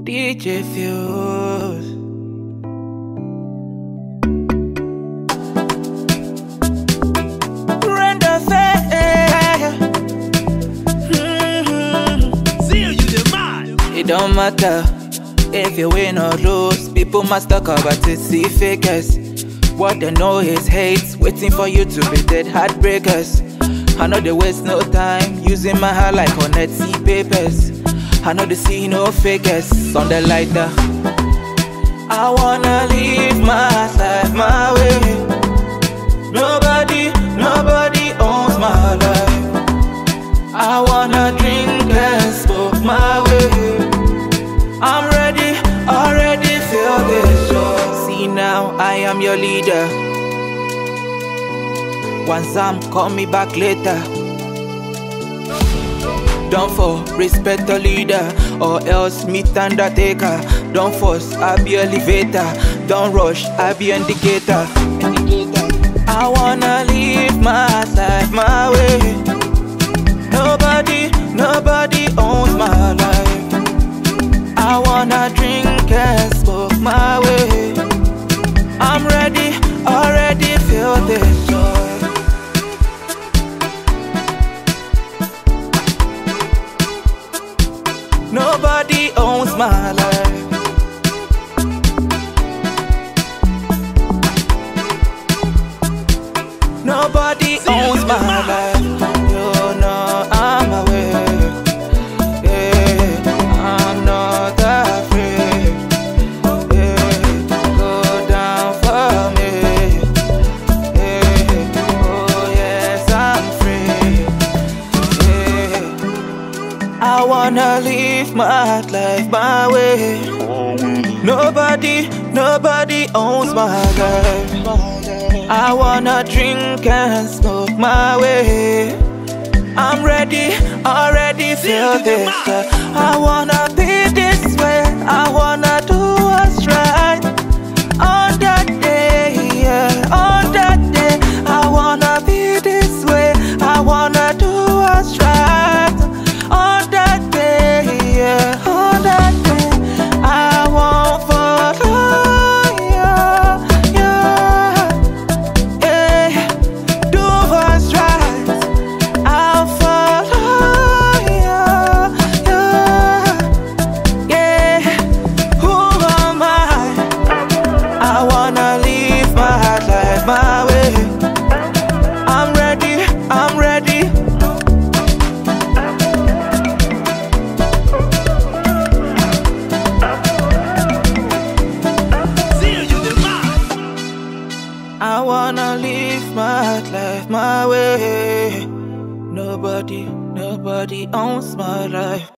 DJ Fuse. Raindoff, See you the man. It don't matter if you win or lose. People must talk about it, see fakers. What they know is hate, waiting for you to be dead heartbreakers. I know they waste no time, using my heart like on see papers. I know they see no fakers on the lighter. I wanna live my life my way. Nobody owns my life. I wanna drink and smoke my way. I'm ready, already feel this joy. See now, I am your leader. Once I'm call me back later. Don't fall, respect the leader, or else meet undertaker. Don't force, I be elevator. Don't rush, I be indicator. I wanna live my life my way. Nobody owns my life. I wanna drink and smoke my way. I'm ready, already feel this joy. Nobody owns my life. Nobody owns my life. You know I'm aware. Yeah, I'm not afraid. Yeah, go down for me. Yeah, oh yes, I'm free. Yeah, I wanna live my life my way. Nobody owns my life. I wanna drink and smoke my way. I'm ready, already feel this. I wanna be this way. I wanna do what's right. On that day, yeah, on that day. I wanna be this way. I wanna do what's right. On that day, yeah, on that day. I won't follow you, yeah, yeah. Do what's right. I'll follow you, yeah, yeah. Who am I? I wanna live my life my way. I'm ready, I'm ready. I wanna live my life my way. Nobody owns my life.